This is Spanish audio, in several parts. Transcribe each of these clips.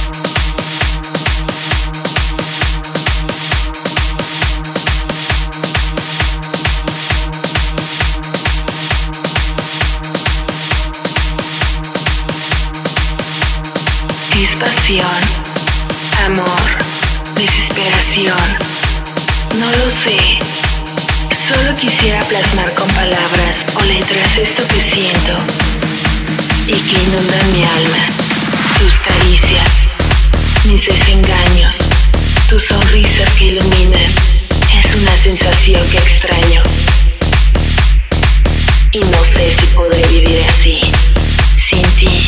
Es pasión, amor, desesperación. No lo sé. Solo quisiera plasmar con palabras o letras esto que siento y que inundan mi alma. Tus caricias, mis desengaños, tus sonrisas que iluminan. Es una sensación que extraño. Y no sé si podré vivir así, sin ti.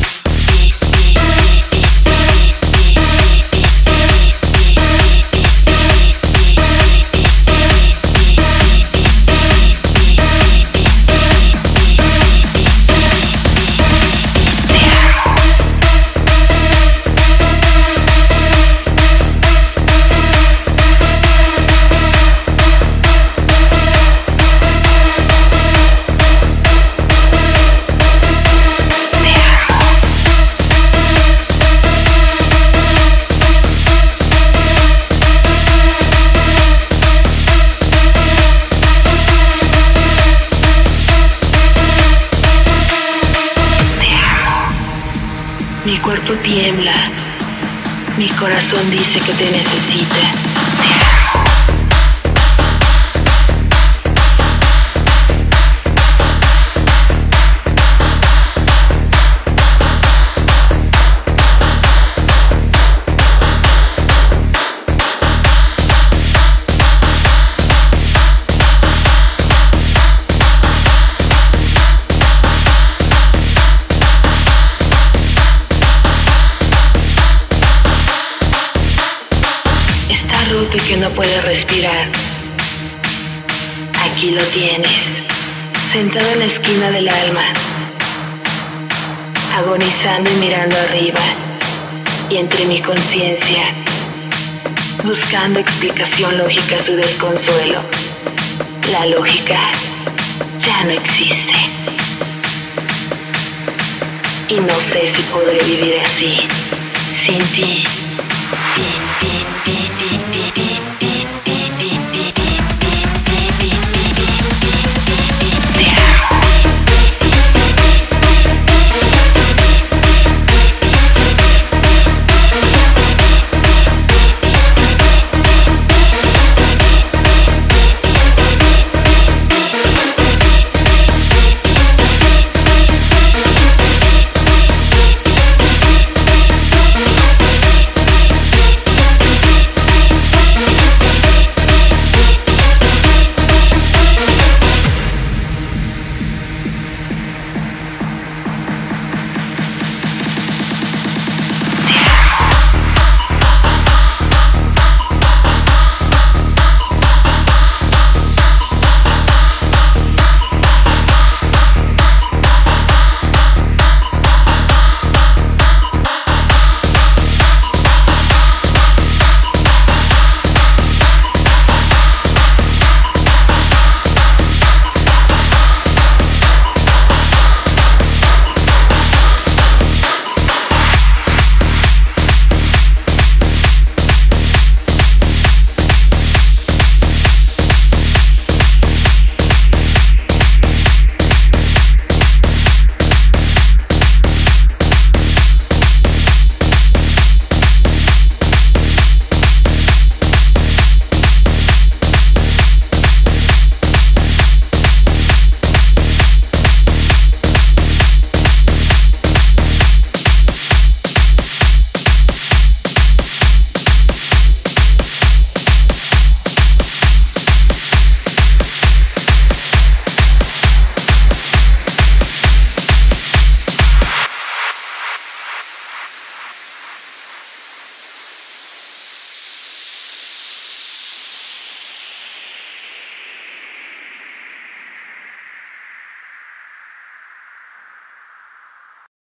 Mi cuerpo tiembla, mi corazón dice que te necesita. Te amo. Roto y que no puede respirar. Aquí lo tienes, sentado en la esquina del alma, agonizando y mirando arriba, y entre mi conciencia, buscando explicación lógica a su desconsuelo. La lógica ya no existe. Y no sé si podré vivir así, sin ti.